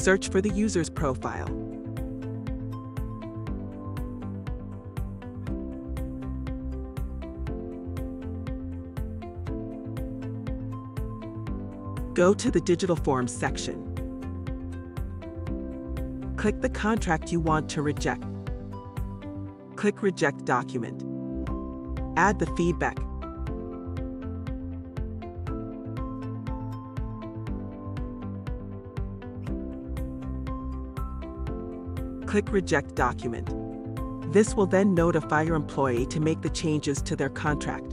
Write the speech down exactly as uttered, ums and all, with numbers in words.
Search for the user's profile. Go to the Digital Forms section. Click the contract you want to reject. Click Reject Document. Add the feedback. Click Reject Document. This will then notify your employee to make the changes to their contract.